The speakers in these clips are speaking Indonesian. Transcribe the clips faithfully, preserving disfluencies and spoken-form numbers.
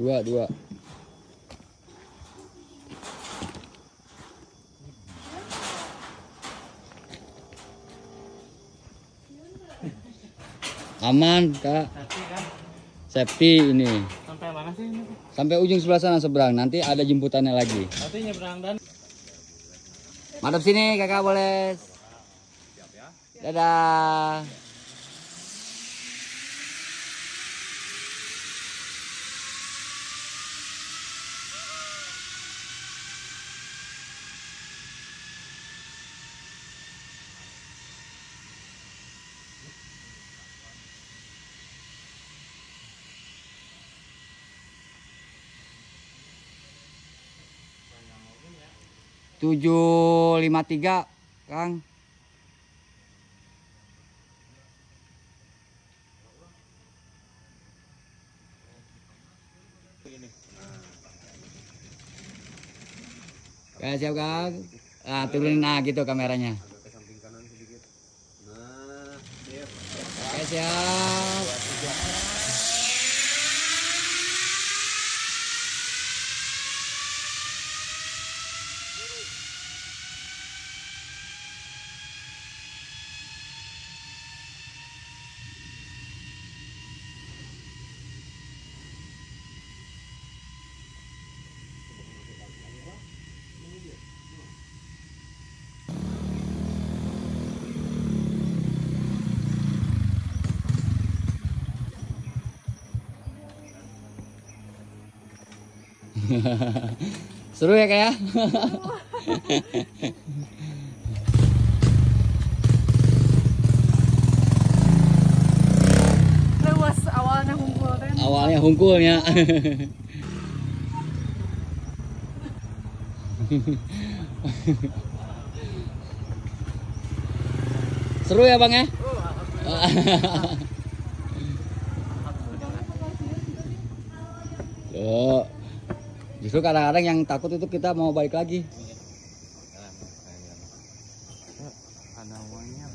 Dua, dua. Aman, Kak. Safety ini. Sampai mana sih ini? Sampai ujung sebelah sana seberang. Nanti ada jemputannya lagi. Nanti nyebrang dan Madep sini, Kakak boleh. Dadah. tujuh lima tiga, Kang. Oke, siap, Kang. Nah, turunin nah gitu kameranya. Oke, siap. Seru ya, kayak Lewas awalnya hungkul kan. awalnya hungkulnya. Seru ya, Bang ya? Tuh. Justru kadang-kadang yang takut itu kita mau balik lagi. ada uangnya.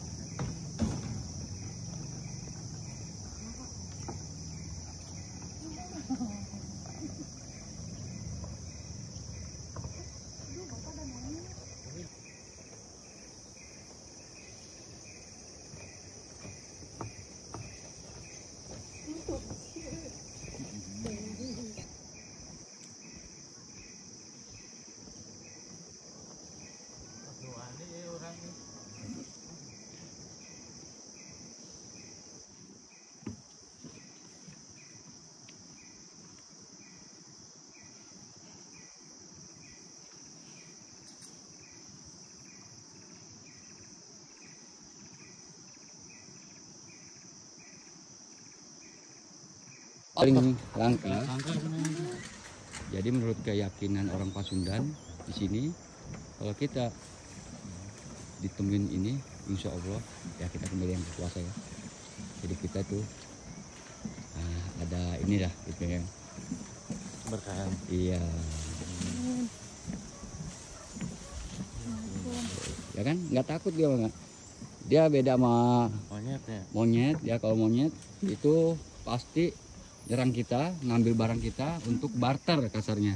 Paling langka. Jadi menurut keyakinan orang Pasundan di sini, kalau kita ditemuin ini, insya Allah ya kita kembali yang berkuasa ya. Jadi kita tuh nah, ada inilah gitu ya. Berkah. Iya. Ya kan, nggak takut dia nggak. Dia beda sama Monyet ya. monyet. Ya kalau monyet itu pasti nyerang kita, ngambil barang kita untuk barter kasarnya.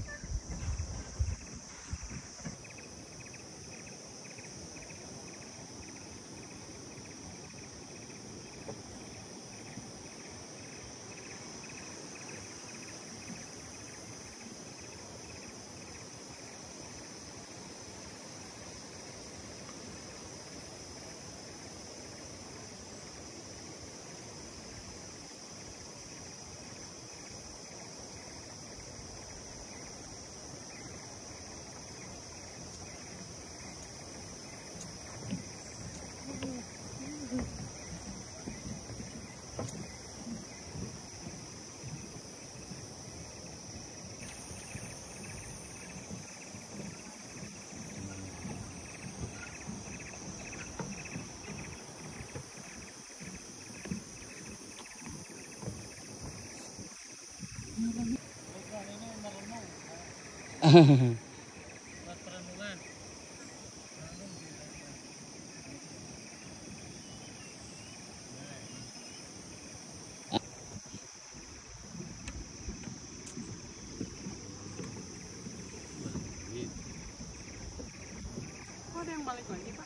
yang balik lagi, Pak?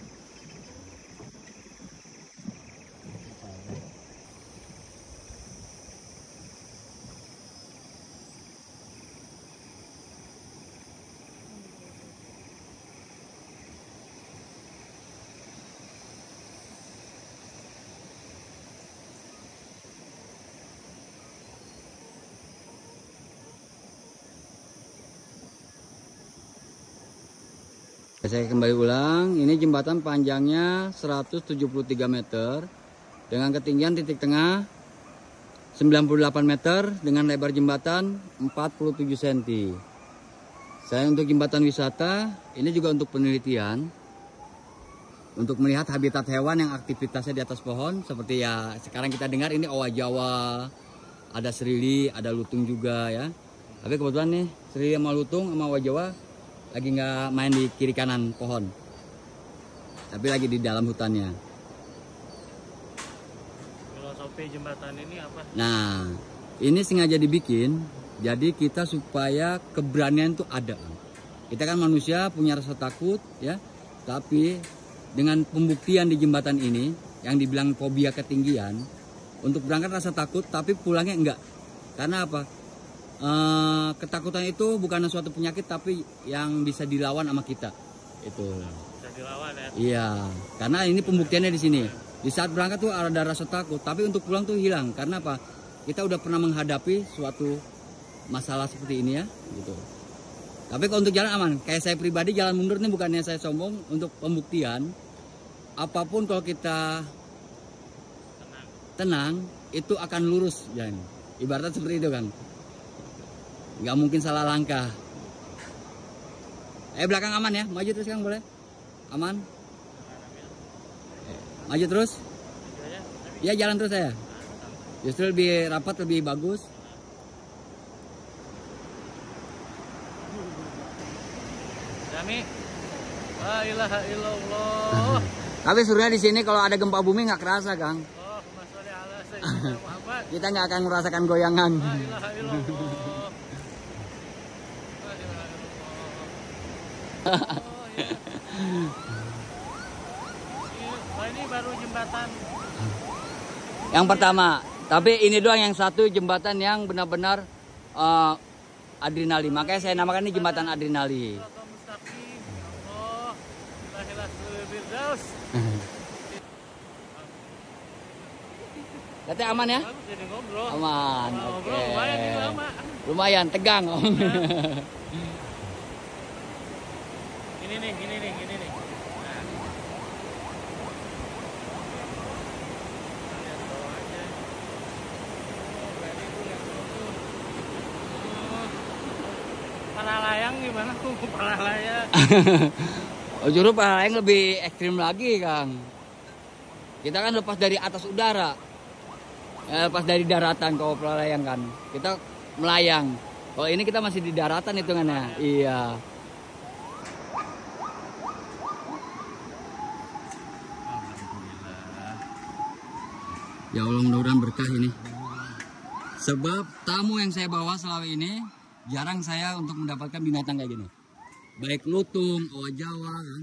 Saya kembali ulang, ini jembatan panjangnya seratus tujuh puluh tiga meter dengan ketinggian titik tengah sembilan puluh delapan meter dengan lebar jembatan empat puluh tujuh sentimeter. Saya untuk jembatan wisata, ini juga untuk penelitian, untuk melihat habitat hewan yang aktivitasnya di atas pohon, seperti ya sekarang kita dengar ini owa Jawa, ada serili, ada lutung juga ya. Tapi kebetulan nih serili sama lutung sama owa Jawa lagi nggak main di kiri kanan pohon, tapi lagi di dalam hutannya. Filosofi jembatan ini apa? Nah, ini sengaja dibikin jadi kita supaya keberanian itu ada. Kita kan manusia punya rasa takut ya, tapi dengan pembuktian di jembatan ini yang dibilang fobia ketinggian, untuk berangkat rasa takut tapi pulangnya enggak. Karena apa? Uh, ketakutan itu bukan suatu penyakit tapi yang bisa dilawan sama kita itu. Bisa dilawan ya? Iya, karena ini pembuktiannya di sini. Di saat berangkat tuh ada rasa takut, tapi untuk pulang tuh hilang. Karena apa? Kita udah pernah menghadapi suatu masalah seperti ini ya, gitu. Tapi kalau untuk jalan aman. Kayak saya pribadi jalan mundur ini bukannya saya sombong, untuk pembuktian. Apapun kalau kita tenang, tenang itu akan lurus jalan. Ibaratnya seperti itu kan. Nggak mungkin salah langkah. Eh belakang aman ya, maju terus Kang boleh? Aman? Maju terus? Ya jalan terus saya. Justru lebih rapat, lebih bagus. Dami, la ilaha illallah. Tapi sebenarnya di sini kalau ada gempa bumi nggak kerasa Kang. Oh, masya Allah, Sayyidina Muhammad. Kita nggak akan merasakan goyangan. La ilaha illallah. Oh, ya. Oh, ini baru jembatan Yang pertama, tapi ini doang yang satu jembatan yang benar-benar uh, adrenalin. Makanya saya namakan ini jembatan adrenalin. Katanya aman ya? Aman. Oke. Okay. Lumayan tegang. Ini nih, ini nih, ini nih. Nah. Lihat bawah aja. Oh, berarti itu lihat bawah. Oh. Para layang gimana? Para layang. Oh, juru para layang lebih ekstrim lagi, Kang. Kita kan lepas dari atas udara. Ya, lepas dari daratan kalau para layang kan. Kita melayang. Kalau ini kita masih di daratan hitungannya. Iya. Ya Allah, mudah-mudahan berkah ini. Sebab tamu yang saya bawa selama ini jarang saya untuk mendapatkan binatang kayak gini. Baik lutung, owa Jawa kan.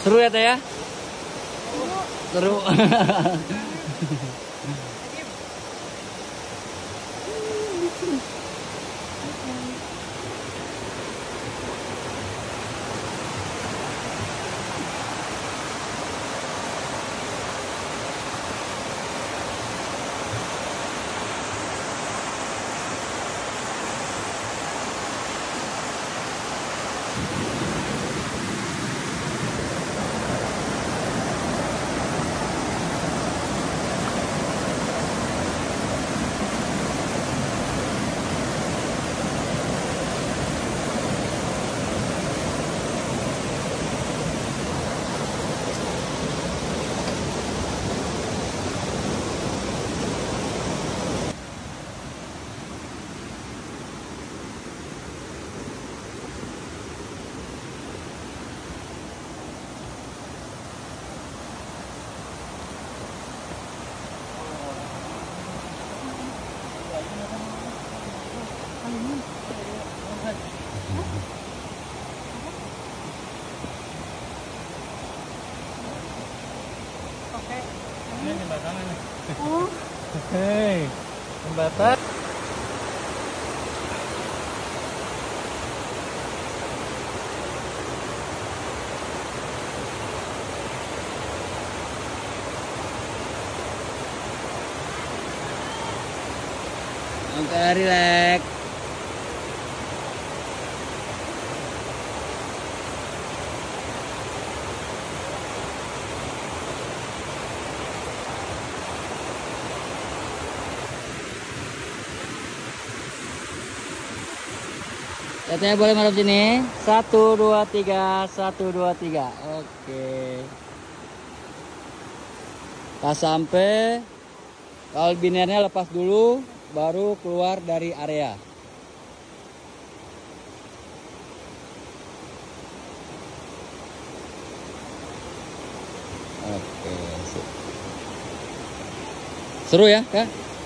Seru ya Teh ya? Seru. Ini jembatan ini. Oh, Hei, jembatan. Oke, relax. Teteh boleh madep sini. Satu, dua, tiga. Satu, dua, tiga. Oke. Pas sampai, kalau binernya lepas dulu, baru keluar dari area. Oke. Seru ya, Kak?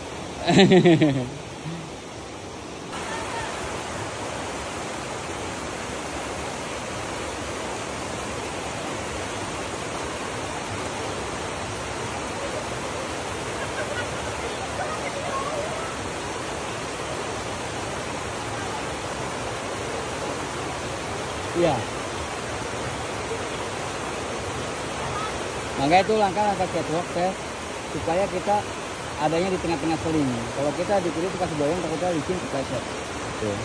Iya. Maka itu langkah-langkah catwalk teh supaya kita adanya di tengah-tengah seling. Kalau kita di kiri itu kasih goyang, takutnya licin kepleset. Tuh.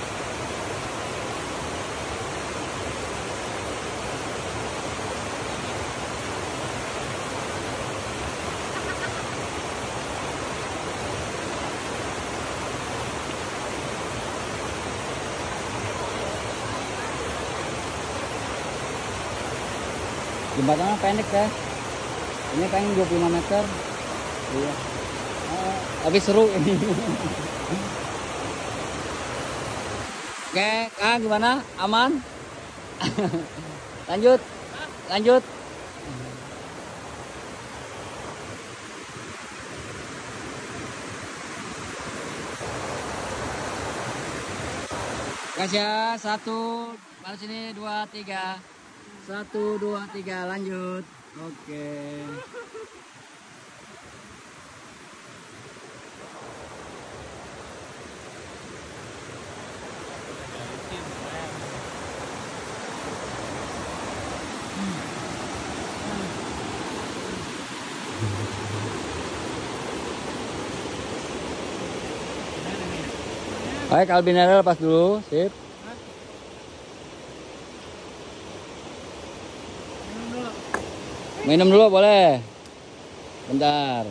Jembatannya pendek ya. Ini paling dua puluh lima meter. Iya. Oh, tapi seru ini. Oke, Kang gimana? Aman? Lanjut. Lanjut. Kasih ya, satu, baru sini, dua, tiga. Satu, dua, tiga, lanjut. Oke. Baik, albinera lepas dulu, sip. Minum dulu boleh. Bentar.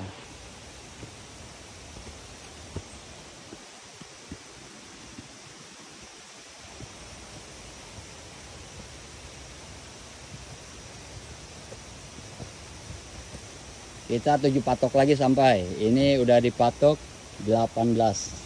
Kita tujuh patok lagi sampai. Ini udah dipatok delapan belas.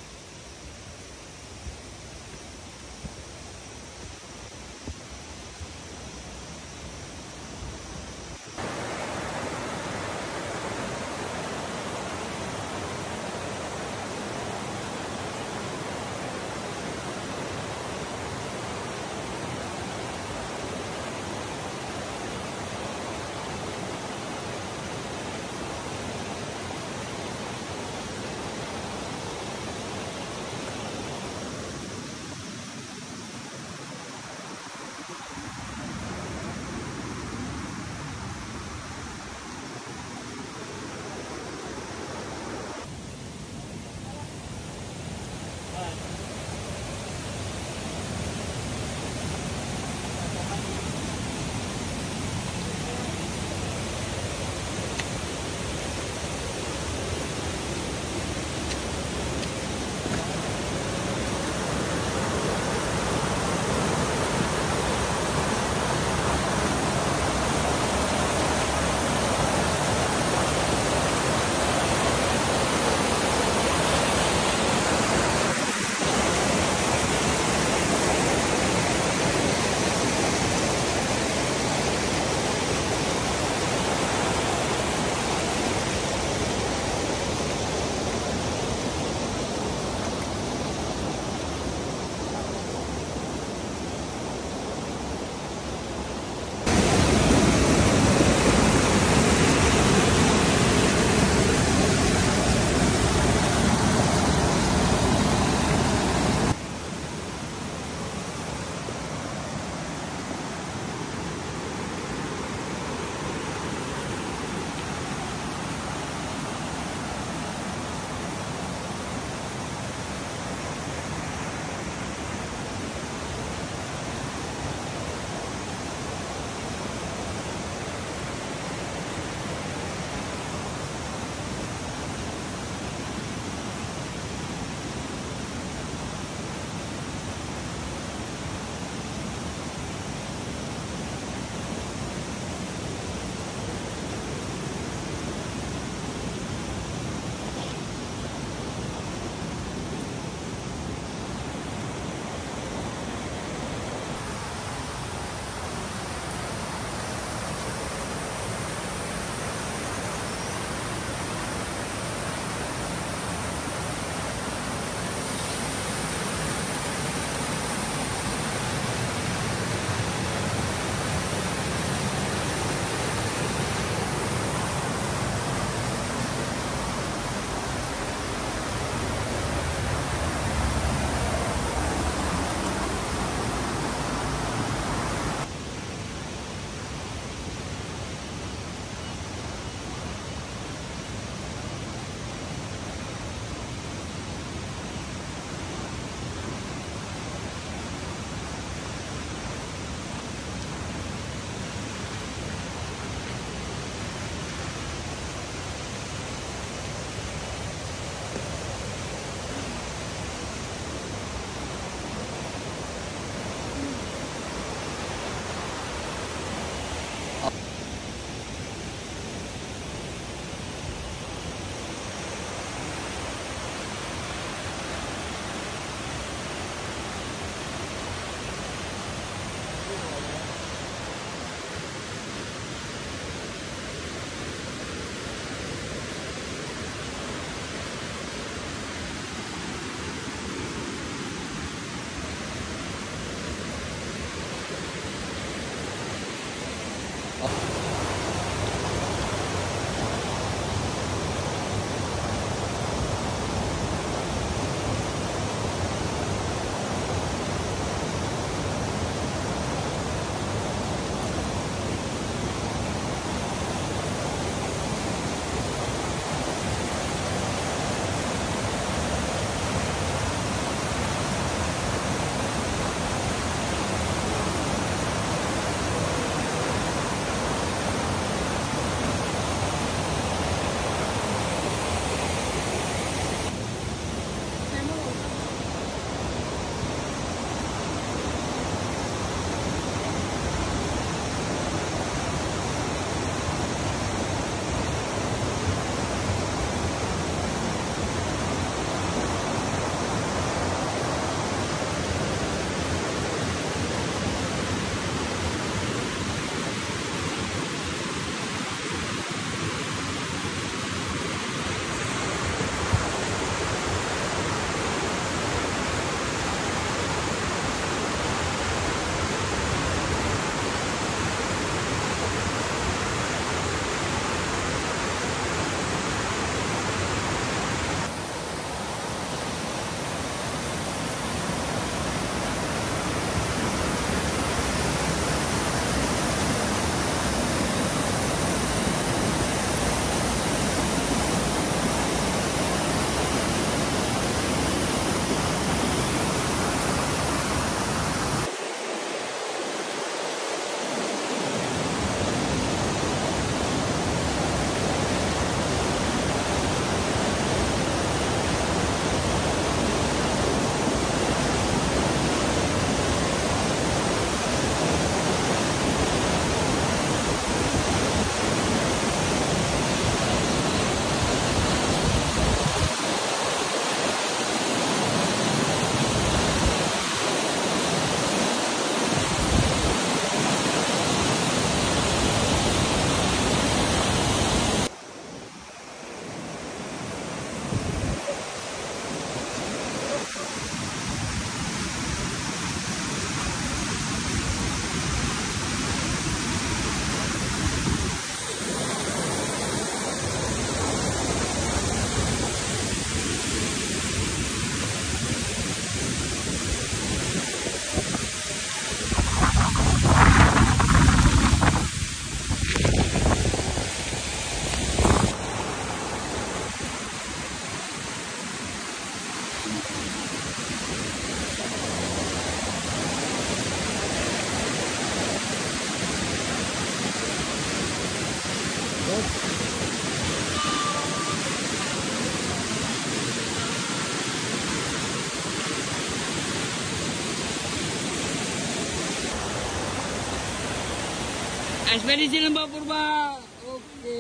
Ekspedisi Lembah Purba. Oke.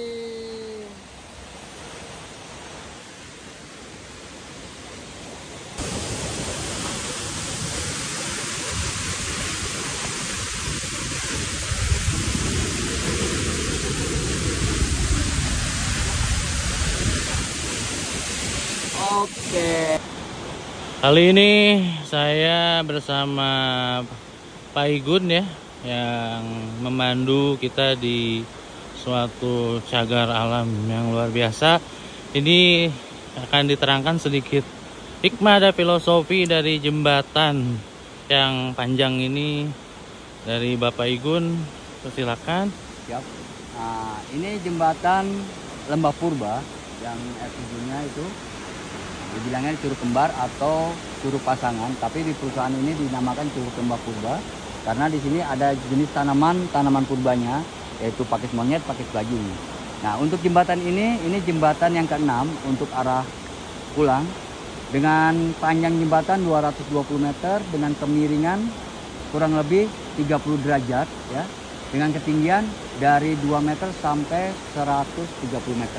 Oke. Kali ini saya bersama Pak Igun ya, yang memandu kita di suatu cagar alam yang luar biasa. Ini akan diterangkan sedikit hikmah dan filosofi dari jembatan yang panjang ini dari Bapak Igun. Silakan. Siap. Nah, ini jembatan Lembah Purba yang R tujuh-nya itu dibilangnya curug kembar atau curug pasangan, tapi di perusahaan ini dinamakan curug Lembah Purba karena di sini ada jenis tanaman tanaman purbanya, yaitu pakis monyet, pakis bajing. Nah, untuk jembatan ini ini jembatan yang keenam untuk arah pulang dengan panjang jembatan dua ratus dua puluh meter dengan kemiringan kurang lebih tiga puluh derajat ya, dengan ketinggian dari dua meter sampai seratus tiga puluh meter.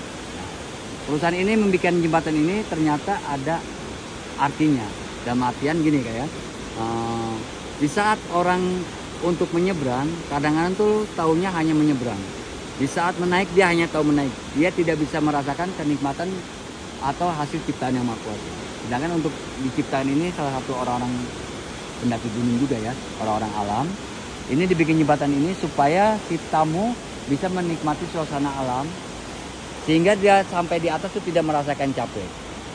Perusahaan ini membuat jembatan ini ternyata ada artinya. Dalam artian gini kayak uh, di saat orang untuk menyeberang, kadang-kadang tuh taunya hanya menyeberang. Di saat menaik dia hanya tahu menaik. Dia tidak bisa merasakan kenikmatan atau hasil ciptaan yang Maha Kuasa. Sedangkan untuk diciptakan ini salah satu orang-orang pendaki gunung juga ya, orang-orang alam. Ini dibikin jembatan ini supaya si tamu bisa menikmati suasana alam, sehingga dia sampai di atas itu tidak merasakan capek.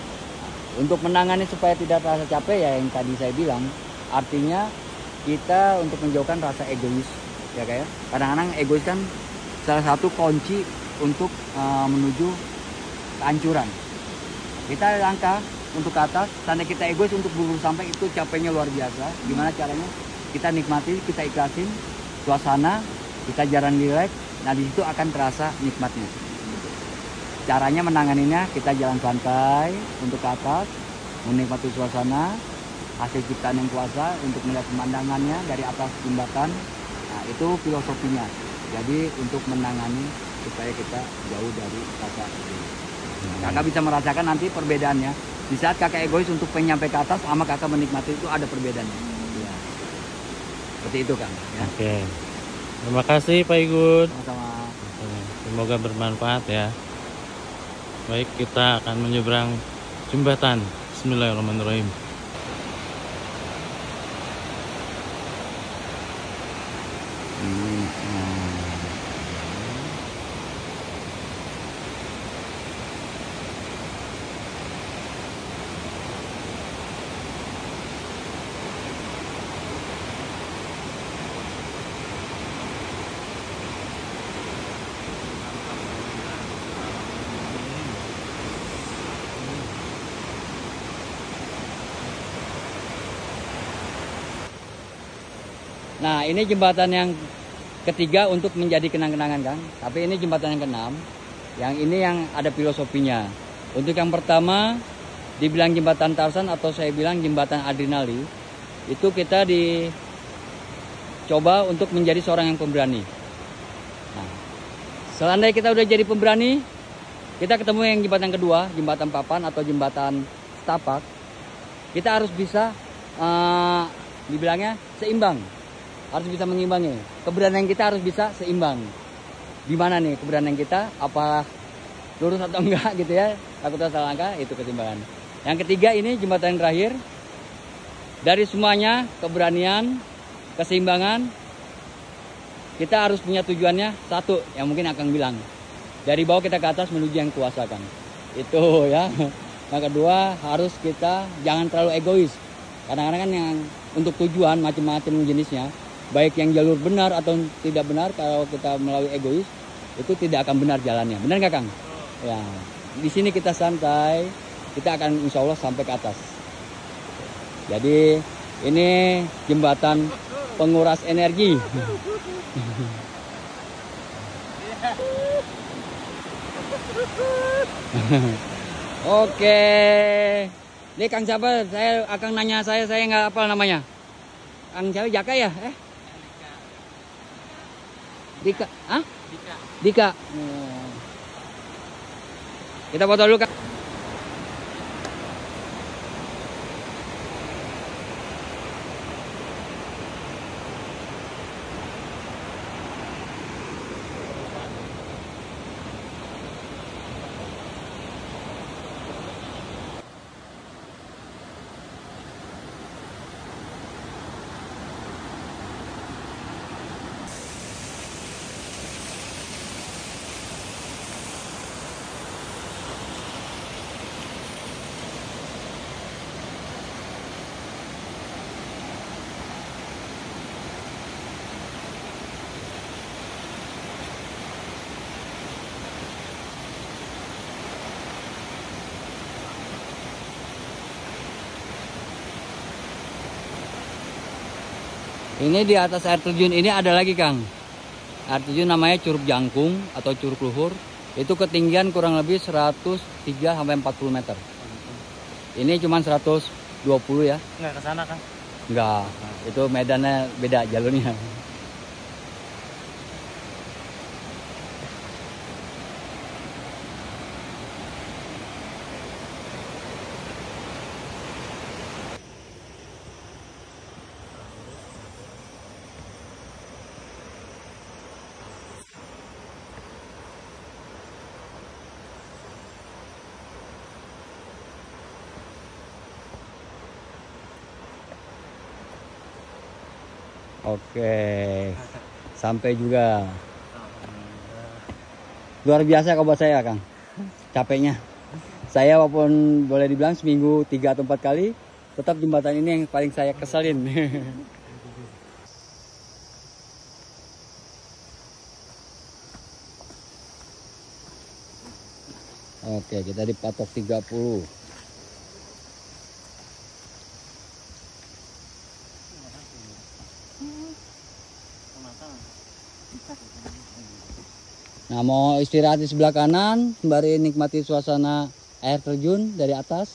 Untuk menangani supaya tidak terasa capek ya yang tadi saya bilang, artinya kita untuk menjauhkan rasa egois ya kayak kadang-kadang egois kan salah satu kunci untuk uh, menuju kehancuran. Kita langkah untuk ke atas, tanda kita egois untuk berburu sampai itu capeknya luar biasa. Gimana caranya? Kita nikmati, kita ikhlasin suasana, kita jalan rileks. Nah di situ akan terasa nikmatnya. Caranya menanganinya, kita jalan santai untuk ke atas, menikmati suasana, hasil ciptaan yang kuasa untuk melihat pemandangannya dari atas jembatan. Nah itu filosofinya. Jadi untuk menangani supaya kita jauh dari rasa egois. Kakak bisa merasakan nanti perbedaannya. Di saat kakak egois untuk penyampai ke atas, sama kakak menikmati itu ada perbedaannya. Ya. Seperti itu kan. Ya. Oke. Terima kasih Pak Igun. Sama-sama. Semoga bermanfaat ya. Baik, kita akan menyeberang jembatan. Bismillahirrahmanirrahim. Hmm. Nah ini jembatan yang ketiga untuk menjadi kenang-kenangan kan. Tapi ini jembatan yang keenam. Yang ini yang ada filosofinya. Untuk yang pertama dibilang jembatan Tarsan atau saya bilang jembatan adrenalin. Itu kita dicoba untuk menjadi seorang yang pemberani. Nah, seandainya kita udah jadi pemberani, kita ketemu yang jembatan kedua, jembatan papan atau jembatan setapak. Kita harus bisa uh, dibilangnya seimbang. Harus bisa mengimbangi. Keberanian kita harus bisa seimbang. Gimana nih keberanian kita? Apa lurus atau enggak gitu ya? Takutnya salah langkah, itu keseimbangan. Yang ketiga ini jembatan yang terakhir. Dari semuanya, keberanian, keseimbangan, kita harus punya tujuannya satu, yang mungkin akan bilang. Dari bawah kita ke atas menuju yang kuasa kan. Itu ya. Yang kedua, harus kita jangan terlalu egois. Kadang-kadang kan yang untuk tujuan macam-macam jenisnya, baik yang jalur benar atau tidak benar, kalau kita melalui egois itu tidak akan benar jalannya. Benar nggak Kang? Ya, di sini kita santai, kita akan insya Allah sampai ke atas. Jadi ini jembatan penguras energi. Oke, ini Kang siapa? Saya akan nanya saya, saya nggak hafal namanya. Kang siapa? Jaka ya? Eh? Dika, ah? Dika. Dika. Oh. Kita foto dulu, Kak. Ini di atas air terjun ini ada lagi, Kang. Air terjun namanya Curug Jangkung atau Curug Luhur. Itu ketinggian kurang lebih seratus tiga sampai empat puluh meter. Ini cuma seratus dua puluh ya. Enggak ke sana, Kang. Enggak. Itu medannya beda jalurnya. Oke, sampai juga. Luar biasa kalau buat saya, Kang. Capeknya. Saya walaupun boleh dibilang seminggu tiga atau empat kali, tetap jembatan ini yang paling saya keselin. Oke, kita dipatok tiga puluh. Nah, mau istirahat di sebelah kanan sembari nikmati suasana air terjun dari atas.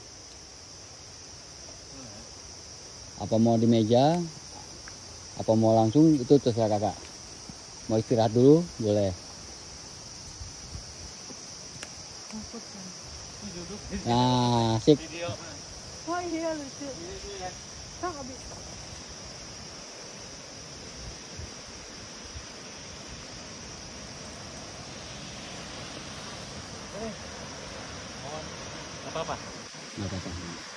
Apa mau di meja? Apa mau langsung, itu terserah Kakak. Mau istirahat dulu boleh. Nah, sip. Oh iya lucu. Kang abis. Apa apa? Nggak apa-apa.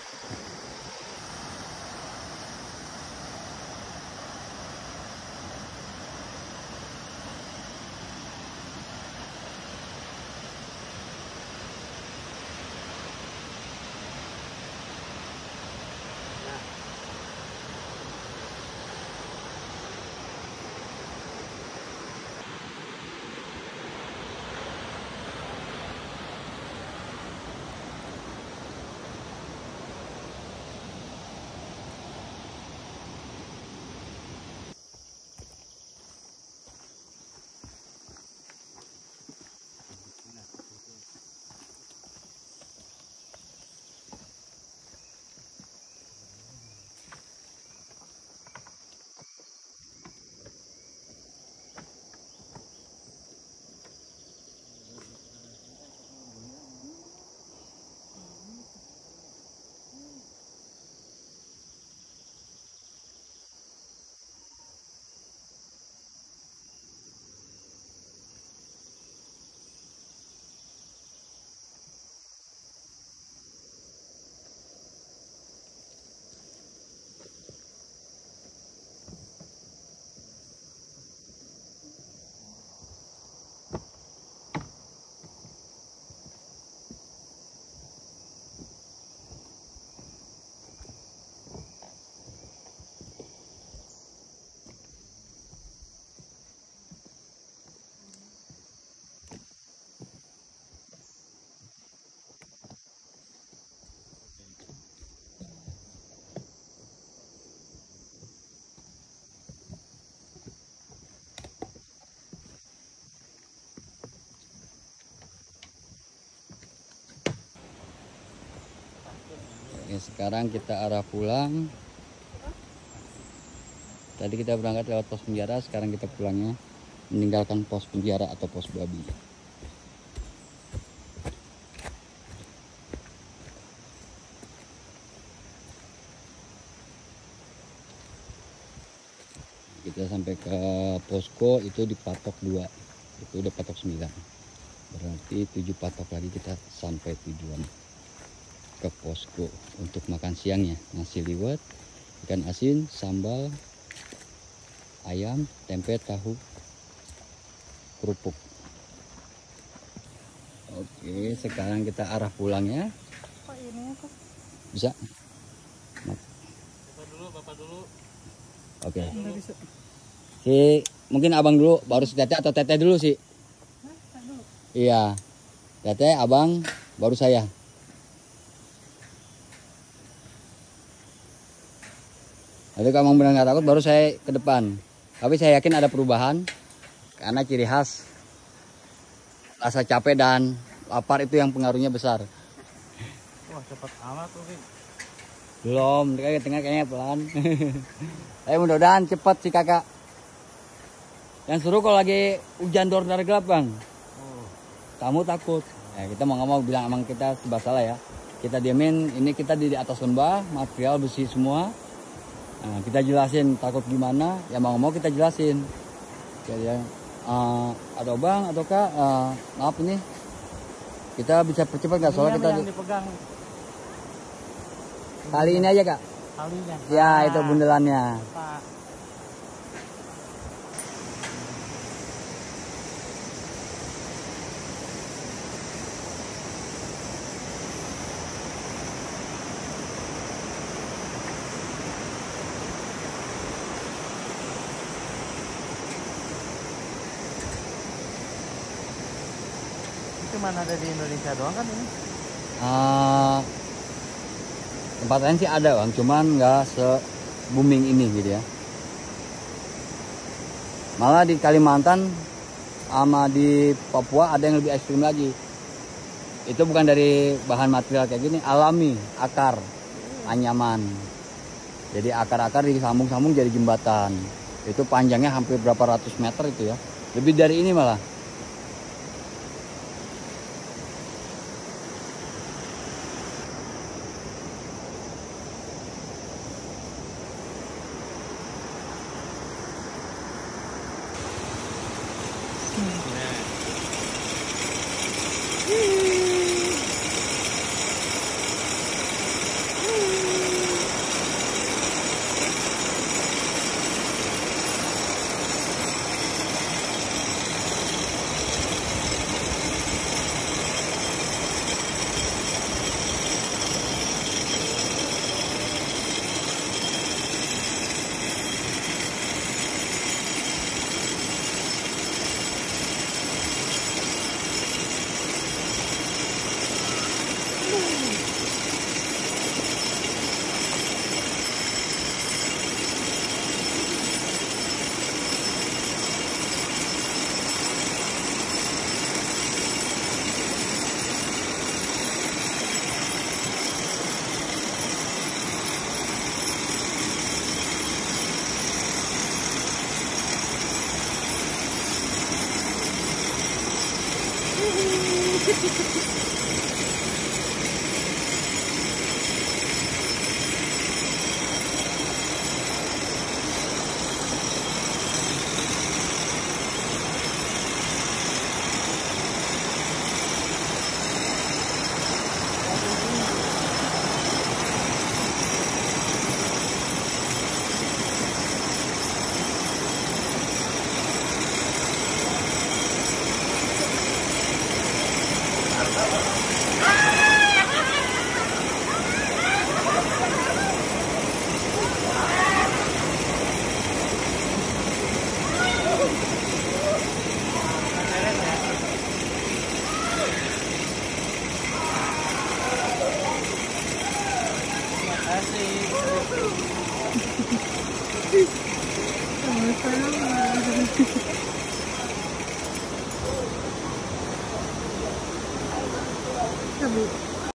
Oke, sekarang kita arah pulang. Tadi kita berangkat lewat pos penjara, sekarang kita pulangnya. meninggalkan pos penjara atau pos babi. Kita sampai ke posko itu dipatok dua, itu udah patok sembilan, berarti tujuh patok lagi kita sampai tujuan ke posko untuk makan siangnya. Nasi liwet, ikan asin, sambal, ayam, tempe, tahu, kerupuk. Oke, sekarang kita arah pulangnya. Kok ini kok? Bisa? Bapak dulu, bapak dulu. Oke. Nggak bisa. Si mungkin abang dulu, baru si teteh atau teteh dulu sih? Hah? Tak dulu. Iya. Teteh, abang, baru saya. Nanti kalau abang benar nggak takut, baru saya ke depan. Tapi saya yakin ada perubahan karena ciri khas rasa capek dan lapar itu yang pengaruhnya besar. Wah, cepet amat tuh, Vin. Belum, kayak tengah kayaknya pelan. Tapi mudah-mudahan cepat sih kakak. Yang seru kalau lagi hujan dor dari gelap bang. Oh. Kamu takut. Ya, kita mau nggak mau bilang emang kita serba salah ya. Kita diamin, ini kita di atas lembah, material besi semua. Nah, kita jelasin takut gimana, ya mau nggak mau kita jelasin. Jadi ya, uh, atau bang atau kak, uh, maaf ini kita bisa percepat nggak soalnya Ini kita yang dipegang kali ini aja kak. talinya. Ya Nah, itu bundelannya. Pak. Cuman ada di Indonesia doang kan ini? Uh, tempat lain sih ada bang, cuman nggak se booming ini gitu ya. Malah di Kalimantan sama di Papua ada yang lebih ekstrim lagi. Itu bukan dari bahan material kayak gini, alami, akar, anyaman. Jadi akar-akar disambung-sambung jadi jembatan. Itu panjangnya hampir berapa ratus meter itu ya. Lebih dari ini malah. Sama-sama.